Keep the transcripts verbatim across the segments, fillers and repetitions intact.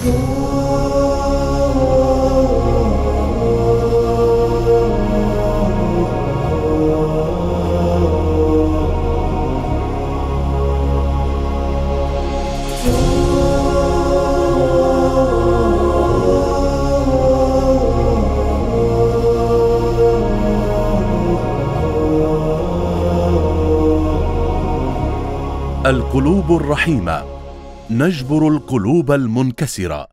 القلوب الرحيمة، نجبر القلوب المنكسرة.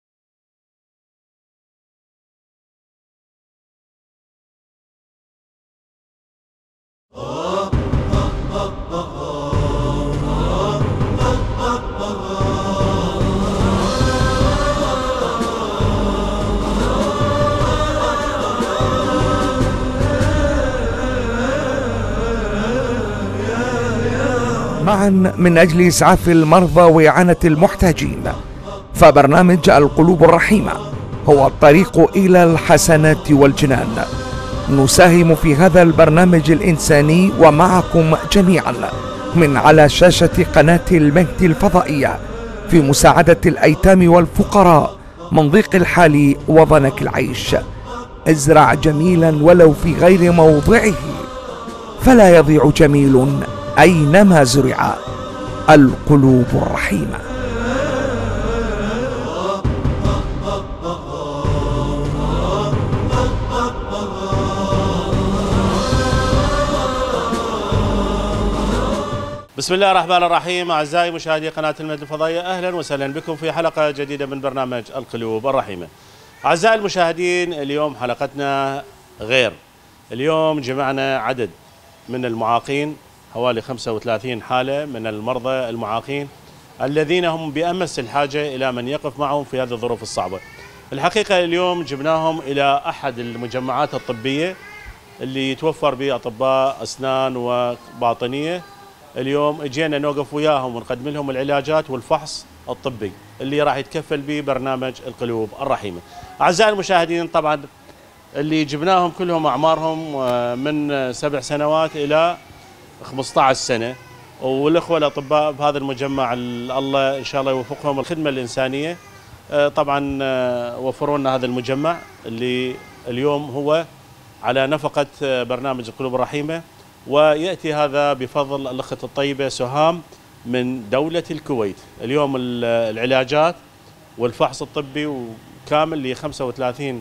معا من أجل إسعاف المرضى وإعانة المحتاجين، فبرنامج القلوب الرحيمة هو الطريق إلى الحسنات والجنان. نساهم في هذا البرنامج الإنساني ومعكم جميعا من على شاشة قناة المهد الفضائية في مساعدة الأيتام والفقراء من ضيق الحال وضنك العيش. ازرع جميلا ولو في غير موضعه، فلا يضيع جميل أينما زرع. القلوب الرحيمة. بسم الله الرحمن الرحيم. أعزائي مشاهدي قناة المهد الفضائية، أهلا وسهلا بكم في حلقة جديدة من برنامج القلوب الرحيمة. أعزائي المشاهدين، اليوم حلقتنا غير. اليوم جمعنا عدد من المعاقين، حوالي خمسة وثلاثين حالة من المرضى المعاقين الذين هم بأمس الحاجة إلى من يقف معهم في هذه الظروف الصعبة. الحقيقة اليوم جبناهم إلى أحد المجمعات الطبية اللي يتوفر به أطباء أسنان وباطنية. اليوم اجينا نوقف وياهم ونقدم لهم العلاجات والفحص الطبي اللي راح يتكفل به برنامج القلوب الرحيمة. أعزائي المشاهدين، طبعا اللي جبناهم كلهم أعمارهم من سبع سنوات إلى خمسة عشر سنة، والأخوة الأطباء بهذا المجمع الله إن شاء الله يوفقهم الخدمة الإنسانية. طبعا وفروا لنا هذا المجمع اللي اليوم هو على نفقة برنامج القلوب الرحيمة، ويأتي هذا بفضل الأخت الطيبة سهام من دولة الكويت. اليوم العلاجات والفحص الطبي وكامل ل خمسة وثلاثين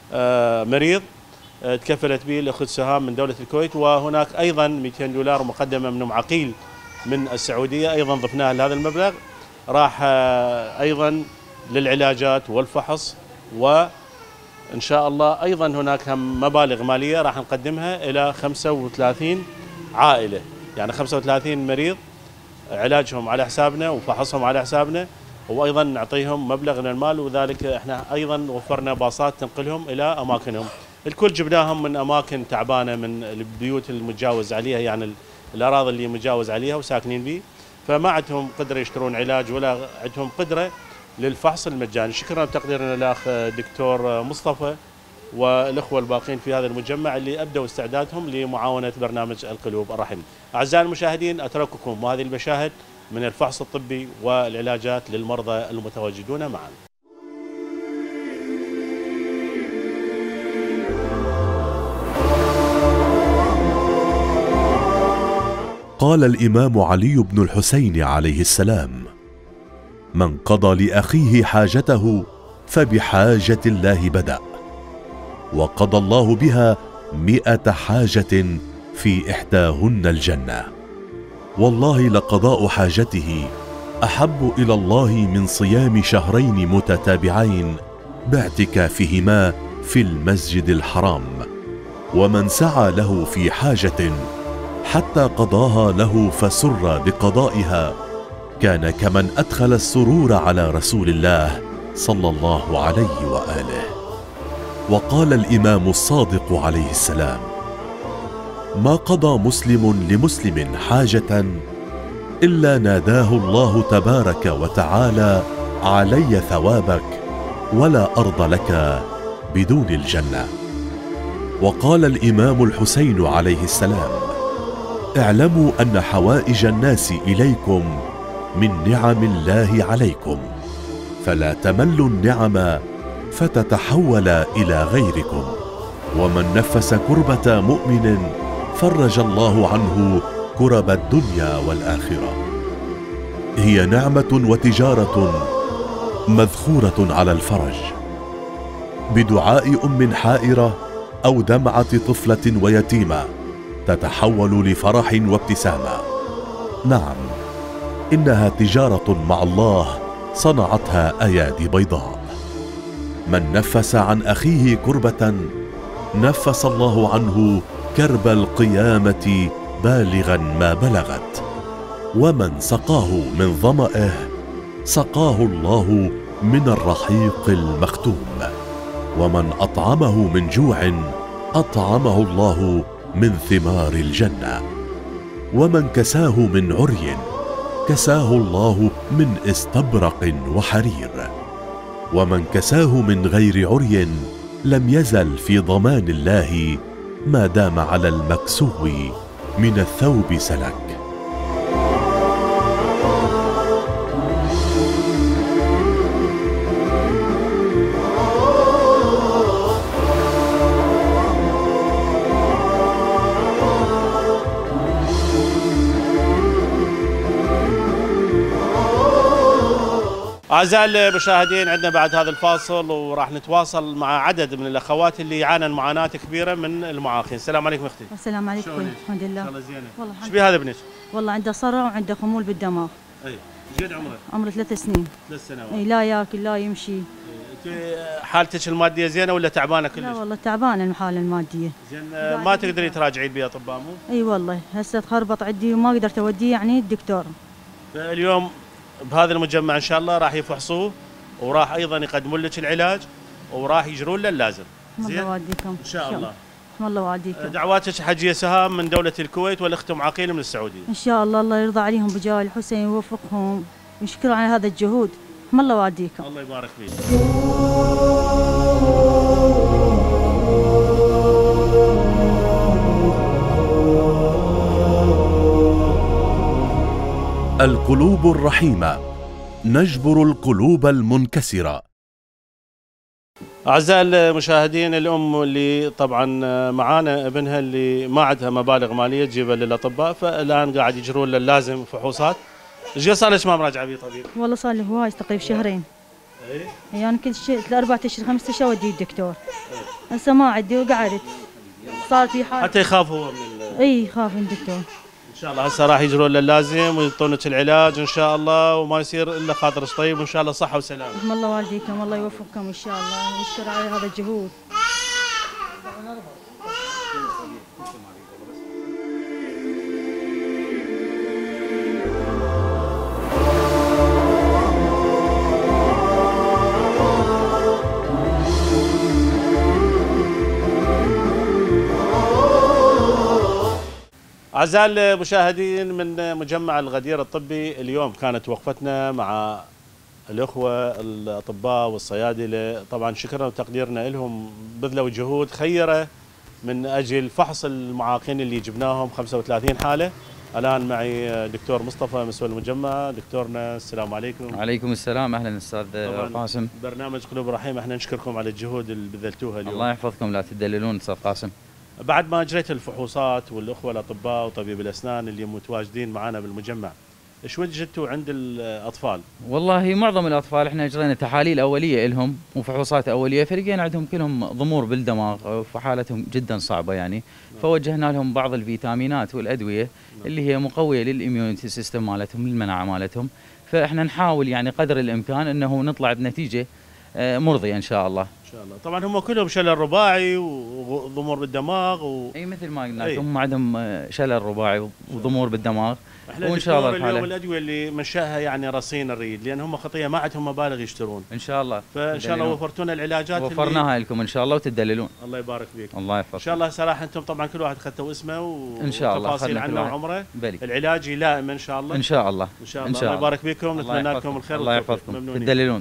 مريض تكفلت به الأخت سهام من دولة الكويت، وهناك أيضا مئتين دولار مقدمة من أم عقيل من السعودية أيضا ضفناها لهذا المبلغ، راح أيضا للعلاجات والفحص. وإن شاء الله أيضا هناك هم مبالغ مالية راح نقدمها إلى خمسة وثلاثين عائلة، يعني خمسة وثلاثين مريض علاجهم على حسابنا وفحصهم على حسابنا، وأيضا نعطيهم مبلغ من المال. وذلك احنا أيضا وفرنا باصات تنقلهم إلى أماكنهم. الكل جبناهم من أماكن تعبانة، من البيوت المتجاوز عليها، يعني الأراضي اللي متجاوز عليها وساكنين به، فما عندهم قدرة يشترون علاج ولا عندهم قدرة للفحص المجاني. شكرا بتقديرنا للأخ دكتور مصطفى والأخوة الباقين في هذا المجمع اللي أبدوا استعدادهم لمعاونة برنامج القلوب الرحيمة. أعزائي المشاهدين، أترككم وهذه المشاهد من الفحص الطبي والعلاجات للمرضى المتواجدون معنا. قال الإمام علي بن الحسين عليه السلام: من قضى لأخيه حاجته فبحاجة الله بدأ، وقضى الله بها مئة حاجة في إحداهن الجنة. والله لقضاء حاجته أحب إلى الله من صيام شهرين متتابعين باعتكافهما في المسجد الحرام. ومن سعى له في حاجة حتى قضاها له فسر بقضائها كان كمن أدخل السرور على رسول الله صلى الله عليه وآله. وقال الإمام الصادق عليه السلام: ما قضى مسلم لمسلم حاجة إلا ناداه الله تبارك وتعالى: علي ثوابك ولا أرض لك بدون الجنة. وقال الإمام الحسين عليه السلام: اعلموا أن حوائج الناس إليكم من نعم الله عليكم، فلا تملوا النعم فتتحول إلى غيركم. ومن نفس كربة مؤمن فرج الله عنه كرب الدنيا والآخرة. هي نعمة وتجارة مذخورة على الفرج، بدعاء أم حائرة أو دمعة طفلة ويتيمة تتحول لفرح وابتسامة. نعم، إنها تجارة مع الله صنعتها أيادي بيضاء. من نفس عن أخيه كربة نفس الله عنه كرب القيامة بالغا ما بلغت. ومن سقاه من ظمأه سقاه الله من الرحيق المختوم. ومن أطعمه من جوع أطعمه الله من ثمار الجنة. ومن كساه من عري كساه الله من استبرق وحرير. ومن كساه من غير عري لم يزل في ضمان الله ما دام على المكسو من الثوب سلك. أعزائي المشاهدين، عندنا بعد هذا الفاصل وراح نتواصل مع عدد من الأخوات اللي يعانن معاناة كبيرة من المعاقين. السلام عليكم أختي. السلام عليكم. الحمد لله. إن شاء الله زينة. والله ايش بيه هذا ابنك؟ والله عنده صرع وعنده خمول بالدماغ. اي قد عمره؟ عمره ثلاث سنين. ثلاث سنوات. اي لا ياكل لا يمشي. انت حالتك المادية زينة ولا تعبانة كلش؟ لا والله تعبانة الحالة المادية. زين ما تقدري تراجعين بها أطباء مو؟ اي والله هسه تخربط عندي وما قدرت اوديه يعني الدكتور. فاليوم بهذا المجمع إن شاء الله راح يفحصوه وراح ايضا يقدمون لك العلاج وراح يجرون له اللازم. زين الله يوديكم ان شاء الله. الله يوديكم. دعواتك حجيه سهام من دوله الكويت والاخت ام عقيل من السعوديه. ان شاء الله الله يرضى عليهم بجاه الحسين ويوفقهم ويشكروا على هذا الجهود. الله يوديكم. الله يبارك فيك. القلوب الرحيمة نجبر القلوب المنكسرة. أعزائي المشاهدين، الأم اللي طبعا معانا ابنها اللي ما عندها مبالغ مالية تجيبها للأطباء، فالآن قاعد يجرون له اللازم فحوصات. ايش صار لك ما مراجعة بيه طبيب؟ والله صار لي هواي تقريبا شهرين. اي يعني كل شيء أربعة أشهر خمسة أشهر أوديه الدكتور. هسه ما عندي وقعدت. صار في حال حتى يخاف هو من ال... اي يخاف من الدكتور. ان شاء الله هسه راح يجرون له اللازم ويعطونك العلاج ان شاء الله وما يصير الا خاطرك طيب وان شاء الله صحه وسلامه. الله والديكم الله يوفقكم ان شاء الله ويشكر على هذا الجهود. أعزائي المشاهدين، من مجمع الغدير الطبي اليوم كانت وقفتنا مع الأخوة الأطباء والصيادلة. طبعا شكرا وتقديرنا لهم، بذلوا جهود خيرة من أجل فحص المعاقين اللي جبناهم خمسة وثلاثين حالة. الآن معي دكتور مصطفى مسؤول المجمع. دكتورنا السلام عليكم. وعليكم السلام، أهلا أستاذ قاسم. برنامج قلوب رحيم احنا نشكركم على الجهود اللي بذلتوها اليوم. الله يحفظكم، لا تدللون أستاذ قاسم. بعد ما اجريت الفحوصات والاخوه الاطباء وطبيب الاسنان اللي متواجدين معنا بالمجمع، ايش وجدتوا عند الاطفال؟ والله معظم الاطفال احنا اجرينا تحاليل اوليه لهم وفحوصات اوليه، فلقينا عندهم كلهم ضمور بالدماغ وحالتهم جدا صعبه يعني، فوجهنا لهم بعض الفيتامينات والادويه اللي هي مقويه للاميونيتي سيستم مالتهم، للمناعه مالتهم، فاحنا نحاول يعني قدر الامكان انه نطلع بنتيجه مرضيه ان شاء الله. ان شاء الله. طبعا هم كلهم شلل رباعي وضمور بالدماغ و... اي مثل ما قلنا لكم، هم عندهم شلل رباعي وضمور بالدماغ. احنا وان شاء الله اليوم الادويه اللي منشاها يعني رصين نريد، لان هم خطيه ما عندهم مبالغ يشترون. ان شاء الله. فان شاء الله وفرتونا العلاجات وفرناها لكم ان شاء الله وتدللون. الله يبارك فيك. الله يحفظك. ان شاء الله صراحه انتم طبعا كل واحد اخذتوا اسمه و... ان شاء الله وتفاصيل عنه وعمره. بلي. العلاج يلائم ان شاء الله. ان شاء الله. ان شاء الله. الله يبارك فيكم، نتمنى لكم الخير. الله يحفظكم. تدللون.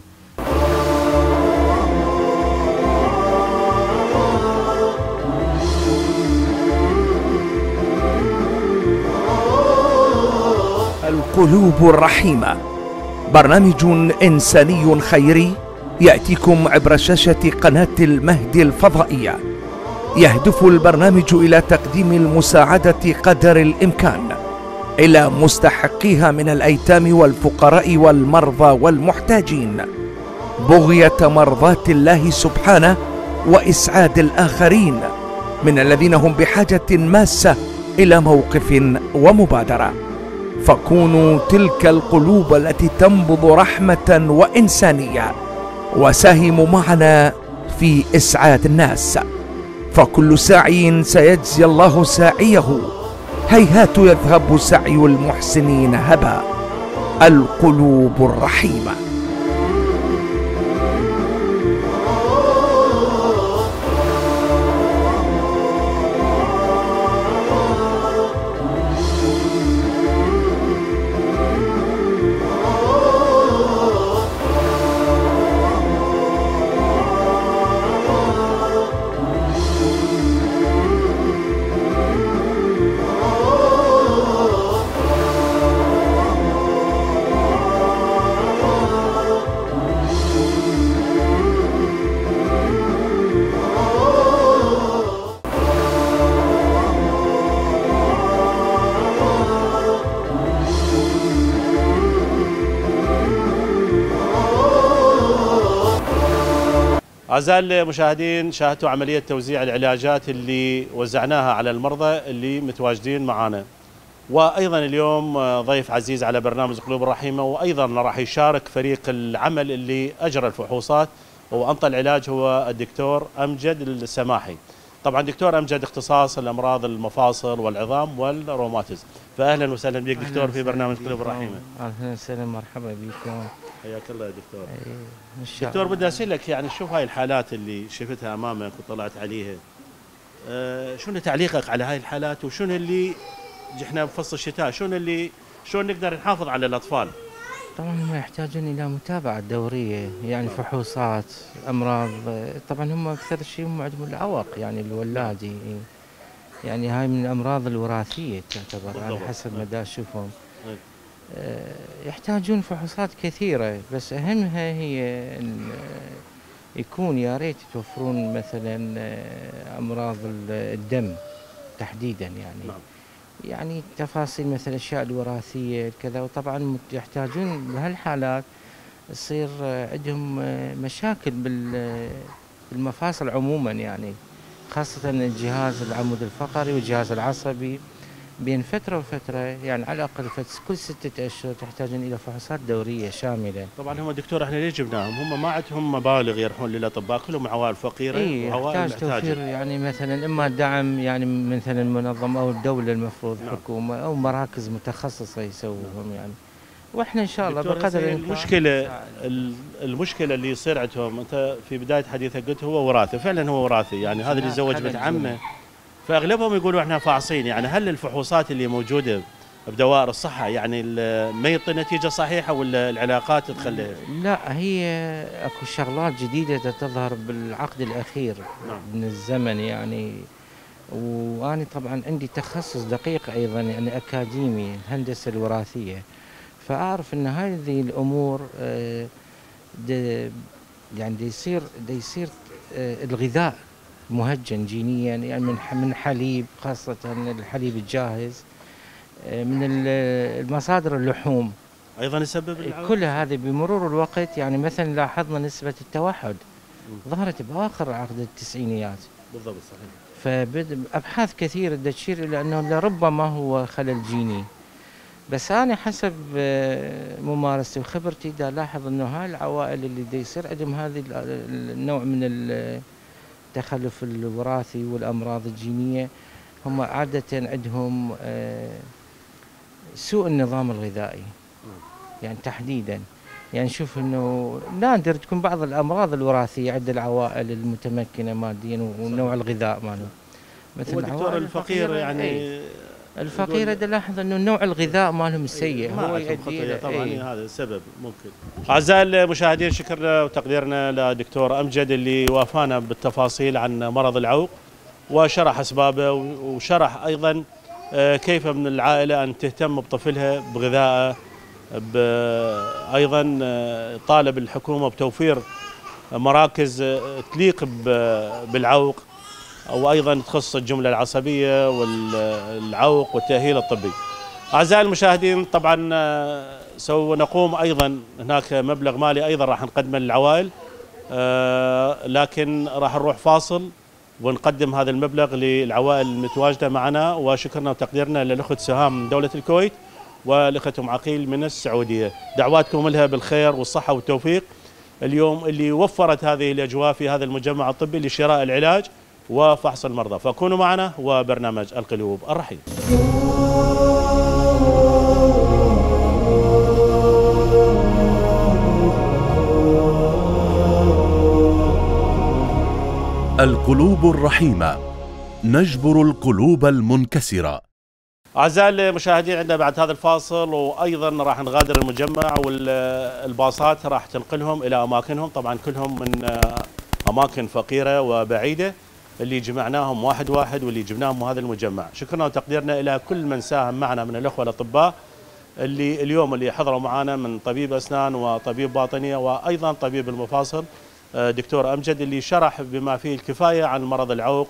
القلوب الرحيمة برنامج إنساني خيري يأتيكم عبر شاشة قناة المهدي الفضائية. يهدف البرنامج إلى تقديم المساعدة قدر الإمكان إلى مستحقيها من الأيتام والفقراء والمرضى والمحتاجين، بغية مرضاة الله سبحانه وإسعاد الآخرين من الذين هم بحاجة ماسة إلى موقف ومبادرة. فكونوا تلك القلوب التي تنبض رحمة وإنسانية، وساهموا معنا في إسعاد الناس، فكل سعي سيجزي الله ساعيه، هيهات يذهب سعي المحسنين هباء. القلوب الرحيمة. أعزائي المشاهدين، شاهدتوا عملية توزيع العلاجات اللي وزعناها على المرضى اللي متواجدين معنا. وأيضا اليوم ضيف عزيز على برنامج قلوب الرحيمة، وأيضا راح يشارك فريق العمل اللي أجرى الفحوصات وأنطى العلاج هو الدكتور أمجد السماحي. طبعا دكتور أمجد اختصاص الأمراض المفاصل والعظام والروماتيزم. فأهلا وسهلا بك دكتور في برنامج قلوب الرحيمة. أهلا وسهلا، مرحبا بكم. حياك الله يا دكتور. إن شاء دكتور الله. بدي اسالك، يعني شوف هاي الحالات اللي شفتها امامك وطلعت عليها، أه شنو تعليقك على هاي الحالات، وشنو اللي احنا بفصل الشتاء شنو اللي شلون نقدر نحافظ على الاطفال؟ طبعا هم يحتاجون الى متابعه دوريه، يعني فحوصات امراض. طبعا هم اكثر شيء هم عندهم العوق، يعني الولادي، يعني هاي من الامراض الوراثيه تعتبر على حسب ما دا اشوفهم. يحتاجون فحوصات كثيرة، بس أهمها هي أن يكون يا ريت يتوفرون مثلا أمراض الدم تحديدا، يعني نعم. يعني تفاصيل مثل الأشياء الوراثية كذا. وطبعا يحتاجون بهالحالات يصير عندهم مشاكل بالمفاصل عموما، يعني خاصة الجهاز العمود الفقري والجهاز العصبي. بين فترة وفترة، يعني على الأقل كل ستة أشهر تحتاجون إلى فحوصات دورية شاملة. طبعا هم دكتور احنا ليش جبناهم؟ هم ما عندهم مبالغ يروحون للأطباء، كلهم عوائل فقيرة وعوائل محتاجة. توفير يعني مثلا إما دعم يعني مثلا المنظمة أو الدولة المفروض نعم. حكومة أو مراكز متخصصة يسووهم يعني. واحنا ان شاء الله بقدر المشكله المشكله اللي يصير عندهم، انت في بدايه حديثك قلت هو وراثي، فعلا هو وراثي، يعني هذا اللي يتزوج بنت عمه، فاغلبهم يقولوا احنا فاعصين. يعني هل الفحوصات اللي موجوده بدوائر الصحه يعني ما يعطي نتيجه صحيحه ولا العلاقات تخليها؟ لا، هي اكو شغلات جديده تظهر بالعقد الاخير نعم. من الزمن يعني. وانا طبعا عندي تخصص دقيق ايضا يعني اكاديمي، الهندسه الوراثيه، فاعرف ان هذه الامور دي يعني دي يصير دي يصير الغذاء مهجن جينيا، يعني من من حليب، خاصه الحليب الجاهز، من المصادر اللحوم ايضا يسبب العوق. كل هذه بمرور الوقت يعني مثلا لاحظنا نسبه التوحد ظهرت باخر عقد التسعينيات بالضبط صحيح. فابحاث كثيره تشير الى انه لربما هو خلل جيني، بس انا حسب ممارستي وخبرتي دا لاحظ انه هاي العوائل اللي دا يصير عندهم هذا النوع من التخلف الوراثي والامراض الجينيه هم عاده عندهم سوء النظام الغذائي يعني تحديدا. يعني نشوف انه نادر تكون بعض الامراض الوراثيه عند العوائل المتمكنه ماديا ونوع الغذاء ماله. مثل الدكتور الفقير يعني ايه الفقير هذا لاحظ انه نوع الغذاء مالهم السيء هو يؤدي طبعا ايه. هذا السبب ممكن. اعزائي المشاهدين، شكرنا وتقديرنا لدكتور امجد اللي وافانا بالتفاصيل عن مرض العوق وشرح اسبابه وشرح ايضا كيف من العائله ان تهتم بطفلها بغذائه أيضا طالب الحكومة بتوفير مراكز تليق بالعوق، أو أيضا تخص الجملة العصبية والعوق والتأهيل الطبي. أعزائي المشاهدين، طبعا سنقوم أيضا هناك مبلغ مالي أيضا راح نقدمه للعوائل، لكن راح نروح فاصل ونقدم هذا المبلغ للعوائل المتواجدة معنا. وشكرنا وتقديرنا للأخت سهام من دولة الكويت والأخت أم عقيل من السعودية. دعواتكم لها بالخير والصحة والتوفيق اليوم اللي وفرت هذه الأجواء في هذا المجمع الطبي لشراء العلاج وفحص المرضى. فكونوا معنا وبرنامج القلوب الرحيم. القلوب الرحيمة، نجبر القلوب المنكسرة. أعزائي المشاهدين، عندنا بعد هذا الفاصل وأيضا راح نغادر المجمع، والباصات راح تنقلهم إلى أماكنهم، طبعا كلهم من أماكن فقيرة وبعيدة اللي جمعناهم واحد واحد واللي جبناهم هذا المجمع. شكرنا وتقديرنا إلى كل من ساهم معنا من الأخوة الأطباء اللي اليوم اللي حضروا معنا، من طبيب أسنان وطبيب باطنية وأيضا طبيب المفاصل دكتور أمجد، اللي شرح بما فيه الكفاية عن مرض العوق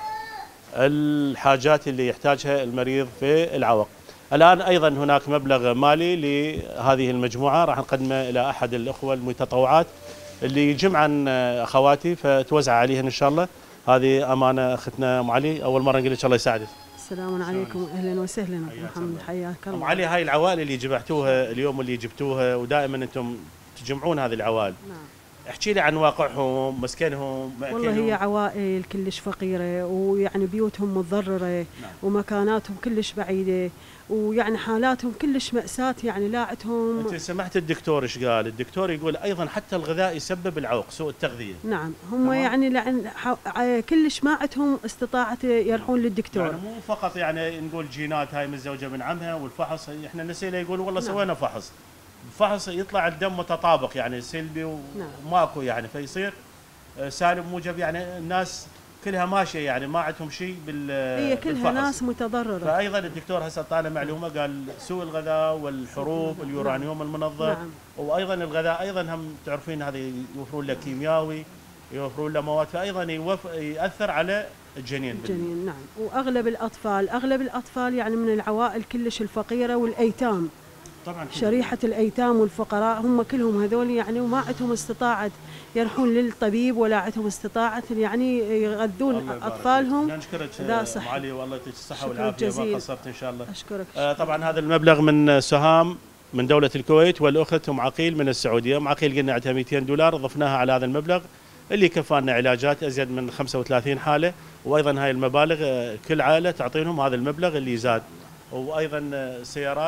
والحاجات اللي يحتاجها المريض في العوق. الآن أيضا هناك مبلغ مالي لهذه المجموعة راح نقدمه إلى أحد الأخوة المتطوعات اللي يجمع عن أخواتي فتوزع عليهن إن شاء الله. هذه أمانة أختنا أم علي، أول مرة نقول لك الله يساعدك. السلام عليكم، أهلا وسهلا محمد، حياك الله. أم علي، هاي العوائل اللي جمعتوها اليوم اللي جبتوها، ودائما أنتم تجمعون هذه العوائل. نعم. احكي لي عن واقعهم، مسكنهم، والله هي عوائل كلش فقيرة، ويعني بيوتهم متضررة. نعم. ومكاناتهم كلش بعيدة، ويعني حالاتهم كلش مأساة، يعني لاعتهم. انت سمعت الدكتور ايش قال؟ الدكتور يقول ايضا حتى الغذاء يسبب العوق، سوء التغذية. نعم، هم يعني لأن كلش ما عندهم استطاعة يروحون للدكتور. يعني مو فقط يعني نقول جينات هاي متزوجة من عمها والفحص، احنا نسيله يقول والله. نعم. سوينا فحص فحص يطلع الدم متطابق، يعني سلبي وماكو، يعني فيصير سالب موجب، يعني الناس كلها ماشيه، يعني ما عندهم شيء بال هي كلها بالفحص. ناس متضرره. فايضا الدكتور هسه طالع معلومه قال سوء الغذاء والحروب، اليورانيوم المنظم. نعم. وايضا الغذاء ايضا هم تعرفين هذا يوفرون له كيمياوي، يوفرون له مواد، فايضا يوف... ياثر على الجنين. الجنين نعم. واغلب الاطفال اغلب الاطفال يعني من العوائل كلش الفقيره والايتام. طبعا شريحة الأيتام والفقراء هم كلهم هذول، يعني وما عندهم استطاعة يروحون للطبيب، ولا عندهم استطاعة يعني يغذون أطفالهم. نشكرك أم علي، والله يعطيك الصحة والعافية، ما قصرت إن شاء الله. أشكرك. آه طبعا هذا المبلغ من سهام من دولة الكويت، والأخت أم عقيل من السعودية. أم عقيل قلنا عندها مئتين دولار، ضفناها على هذا المبلغ اللي كفانا علاجات أزيد من خمسة وثلاثين حالة. وأيضا هاي المبالغ كل عائلة تعطينهم هذا المبلغ اللي زاد. وأيضا سيارات.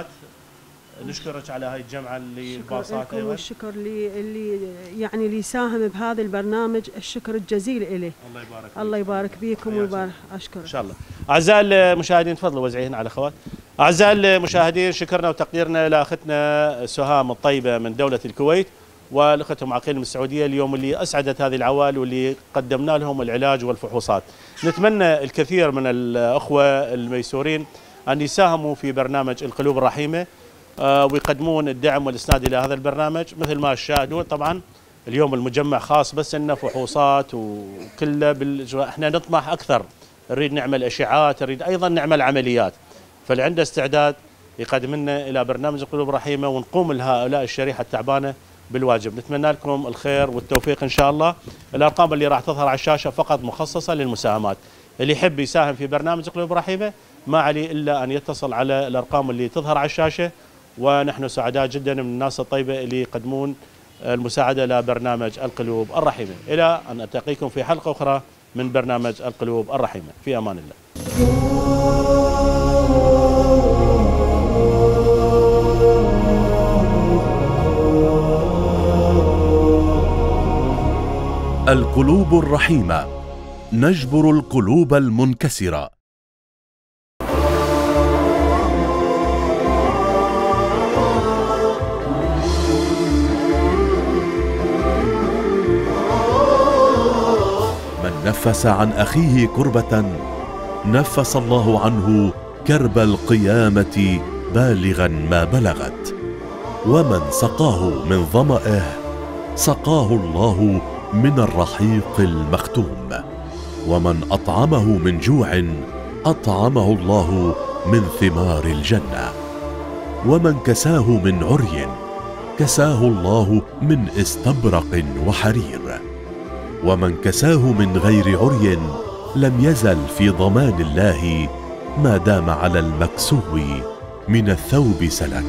نشكرك على هاي الجمعة اللي الباصات. أيوة. والشكر اللي اللي يعني اللي ساهم بهذا البرنامج، الشكر الجزيل إليه. الله يبارك فيك. الله يبارك بيكم ويبارك. أشكرك إن شاء الله. أعزائي المشاهدين، تفضلوا وزعيهن على أخوات. أعزائي المشاهدين، شكرنا وتقديرنا لأختنا سهام الطيبة من دولة الكويت والأخت أم عقيل من السعودية اليوم اللي أسعدت هذه العوائل واللي قدمنا لهم العلاج والفحوصات. نتمنى الكثير من الأخوة الميسورين أن يساهموا في برنامج القلوب الرحيمة ويقدمون الدعم والإسناد إلى هذا البرنامج. مثل ما تشاهدون طبعا اليوم المجمع خاص بس إنه فحوصات وكله بال... احنا نطمح أكثر، نريد نعمل أشعات، نريد أيضا نعمل عمليات، فاللي عنده استعداد يقدم لنا إلى برنامج القلوب الرحيمة ونقوم لهؤلاء الشريحة التعبانة بالواجب. نتمنى لكم الخير والتوفيق إن شاء الله. الأرقام اللي راح تظهر على الشاشة فقط مخصصة للمساهمات. اللي يحب يساهم في برنامج القلوب الرحيمة ما عليه إلا أن يتصل على الأرقام اللي تظهر على الشاشة، ونحن سعداء جدا من الناس الطيبة اللي يقدمون المساعدة لبرنامج القلوب الرحيمة. إلى أن ألتقيكم في حلقة أخرى من برنامج القلوب الرحيمة، في أمان الله. القلوب الرحيمة، نجبر القلوب المنكسرة. من نفس عن أخيه كربة نفس الله عنه كرب القيامة بالغا ما بلغت. ومن سقاه من ظمأه سقاه الله من الرحيق المختوم، ومن أطعمه من جوع أطعمه الله من ثمار الجنة، ومن كساه من عري كساه الله من استبرق وحرير، ومن كساه من غير عري لم يزل في ضمان الله ما دام على المكسو من الثوب سلك.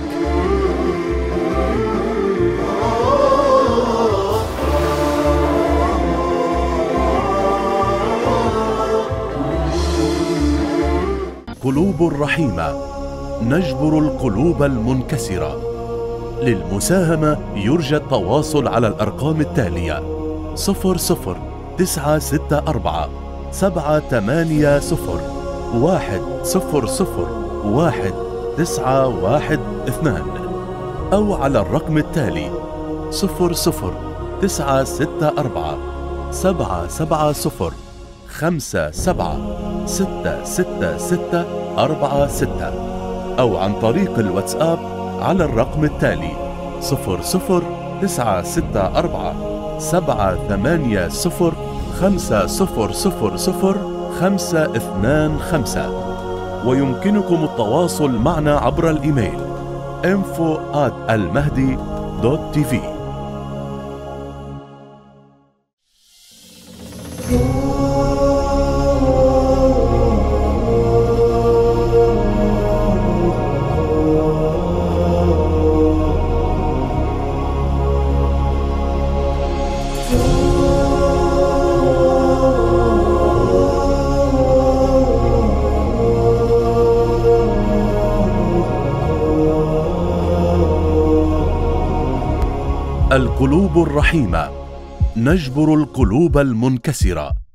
قلوب رحيمة نجبر القلوب المنكسرة. للمساهمة يرجى التواصل على الأرقام التالية: صفر صفر تسعة ستة أربعة سبعة ثمانية صفر واحد صفر صفر واحد تسعة واحد اثنان، أو على الرقم التالي: صفر صفر تسعة ستة أربعة سبعة سبعة صفر خمسة سبعة ستة ستة ستة أربعة ستة، أو عن طريق الواتساب على الرقم التالي: صفر صفر تسعة ستة أربعة سبعة ثمانية صفر خمسة صفر صفر صفر خمسة اثنان خمسة. ويمكنكم التواصل معنا عبر الإيميل info at المهدي دوت تي في. القلوب الرحيمة نجبر القلوب المنكسرة.